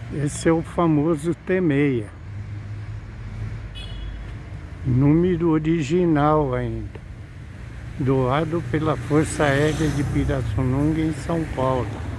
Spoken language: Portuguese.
Esse é o famoso T6, número original ainda, doado pela Força Aérea de Pirassununga em São Paulo.